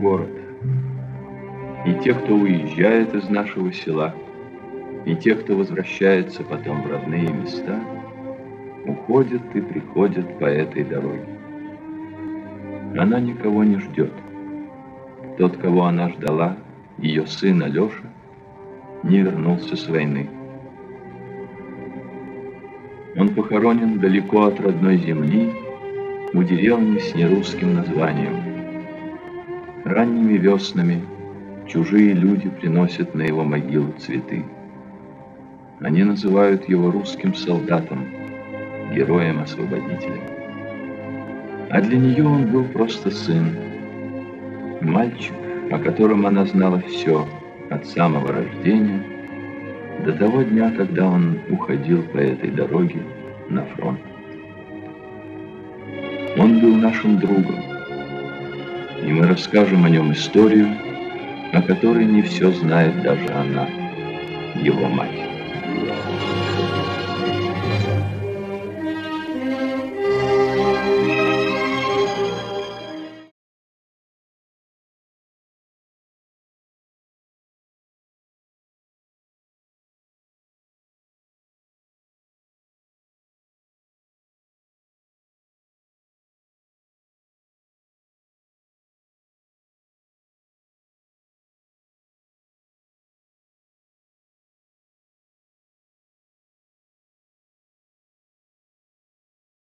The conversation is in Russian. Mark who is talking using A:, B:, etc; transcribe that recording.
A: город. И те, кто уезжает из нашего села, и те, кто возвращается потом в родные места, уходят и приходят по этой дороге. Она никого не ждет. Тот, кого она ждала, ее сын Алеша, не вернулся с войны. Он похоронен далеко от родной земли, у деревни с нерусским названием. Ранними веснами чужие люди приносят на его могилу цветы. Они называют его русским солдатом, героем-освободителем. А для нее он был просто сын, мальчик, о котором она знала все от самого рождения до того дня, когда он уходил по этой дороге на фронт. Он был нашим другом, и мы расскажем о нем историю, о которой не все знает даже она, его мать.